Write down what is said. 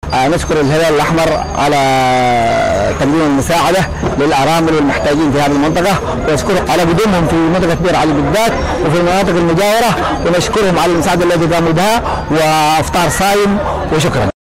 نشكر الهلال الأحمر على تقديم المساعدة للأرامل والمحتاجين في هذه المنطقة، ونشكرهم على قدومهم في منطقة بير علي بالذات وفي المناطق المجاورة، ونشكرهم على المساعدة التي قاموا بها، وإفطار صايم وشكرا.